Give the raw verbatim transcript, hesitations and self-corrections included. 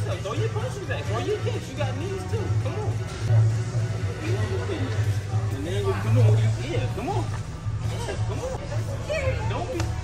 yourself. Throw your punches back. Throw your kicks. You got knees too. Come on. And then you come on. Yeah, come on. Yeah, come on. Don't be.